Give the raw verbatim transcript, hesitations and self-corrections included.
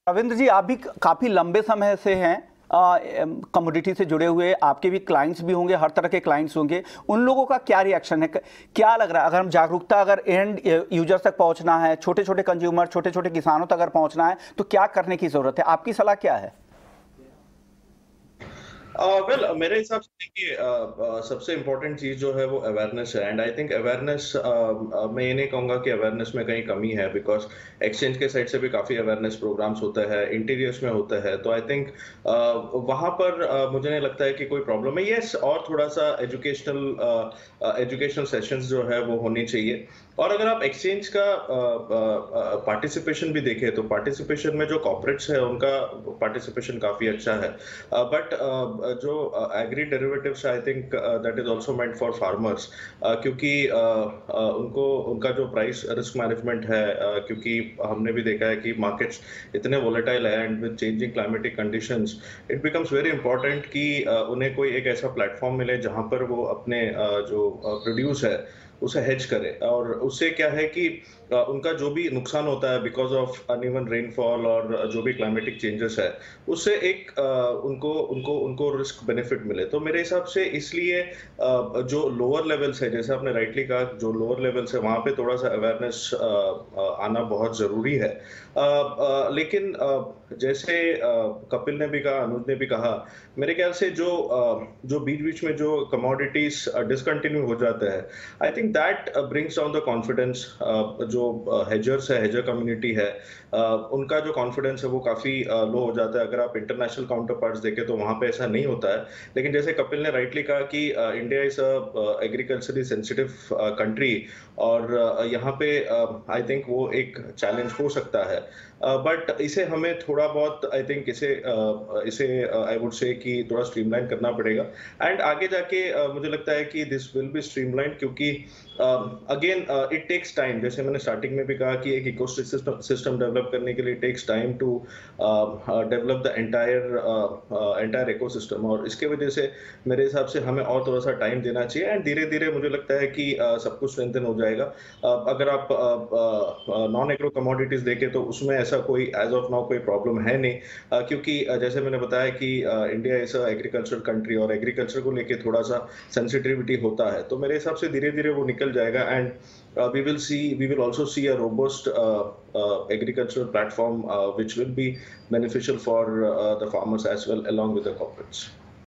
रविंद्र जी, आप भी काफी लंबे समय से हैं कमोडिटी से जुड़े हुए, आपके भी क्लाइंट्स भी होंगे, हर तरह के क्लाइंट्स होंगे। उन लोगों का क्या रिएक्शन है, क्या लग रहा है? अगर हम जागरूकता अगर एंड यूजर तक पहुंचना है, छोटे छोटे कंज्यूमर, छोटे छोटे किसानों तक अगर पहुंचना है, तो क्या करने की जरूरत है? आपकी सलाह क्या है? वेल uh, well, मेरे हिसाब से देखिए uh, uh, सबसे इम्पोर्टेंट चीज जो है वो अवेयरनेस है। एंड आई थिंक अवेयरनेस, मैं ये नहीं कहूंगा कि अवेयरनेस में कहीं कमी है, बिकॉज एक्सचेंज के साइड से भी काफी अवेयरनेस प्रोग्राम्स होते हैं, इंटीरियर्स में होते हैं। तो आई थिंक uh, वहां पर uh, मुझे नहीं लगता है कि कोई प्रॉब्लम है। यस, और थोड़ा सा एजुकेशनल एजुकेशनल सेशंस जो है वो होनी चाहिए। और अगर आप एक्सचेंज का पार्टिसिपेशन uh, uh, भी देखें तो पार्टिसिपेशन में जो कॉर्पोरेट्स है उनका पार्टिसिपेशन काफी अच्छा है। बट uh, जो agri derivatives, I think that is also meant for farmers, क्योंकि uh, uh, उनको उनका जो प्राइस रिस्क मैनेजमेंट है, uh, क्योंकि हमने भी देखा है कि मार्केट्स इतने वोलेटाइल है and with changing climatic conditions it becomes very important कि uh, उन्हें कोई एक ऐसा प्लेटफॉर्म मिले जहां पर वो अपने uh, जो प्रोड्यूस uh, है उसे हेज करे। और उससे क्या है कि उनका जो भी नुकसान होता है बिकॉज ऑफ अनइवन रेनफॉल और जो भी क्लाइमेटिक चेंजेस है, उससे एक उनको उनको उनको रिस्क बेनिफिट मिले। तो मेरे हिसाब से इसलिए जो लोअर लेवल्स है, जैसे आपने राइटली कहा, जो लोअर लेवल्स है वहां पे थोड़ा सा अवेयरनेस आना बहुत जरूरी है। लेकिन जैसे कपिल ने भी कहा, अनुज ने भी कहा, मेरे ख्याल से जो जो बीच बीच में जो कमोडिटीज डिसकंटिन्यू हो जाते हैं, I think that brings down the confidence. जो हेजर्स है, हेजर कम्युनिटी है, उनका जो कॉन्फिडेंस है वो काफी लो हो जाता है। अगर आप इंटरनेशनल काउंटर पार्ट्स देखें तो वहां पे ऐसा नहीं होता है। लेकिन जैसे कपिल ने राइटली कहा कि India is a agriculturally sensitive country, और यहाँ पे आई थिंक वो एक चैलेंज हो सकता है। बट uh, इसे हमें थोड़ा बहुत, आई थिंक इसे uh, इसे आई वुड से कि थोड़ा स्ट्रीमलाइन करना पड़ेगा। एंड आगे जाके uh, मुझे लगता है कि दिस विल बी स्ट्रीमलाइन, क्योंकि अगेन इट टेक्स टाइम। जैसे मैंने स्टार्टिंग में भी कहा कि एक इकोसिस्टम सिस्टम डेवलप करने के लिए takes time to develop the entire entire ecosystem, और इसके वजह से मेरे हिसाब से हमें और थोड़ा सा टाइम देना चाहिए। एंड धीरे धीरे मुझे लगता है कि uh, सब कुछ स्ट्रेंथन हो जाएगा। uh, अगर आप नॉन एग्रो कमोडिटीज देखें तो उसमें ऐसा कोई एज ऑफ नाउ कोई प्रॉब्लम है नहीं, uh, क्योंकि uh, जैसे मैंने बताया कि India is a agriculture country और एग्रीकल्चर को लेके थोड़ा सा सेंसिटिविटी होता है। तो मेरे हिसाब से धीरे धीरे वो निकल जाएगा। And we will see we will also see a robust agriculture platform which will be beneficial for the farmers as well along with the corporates.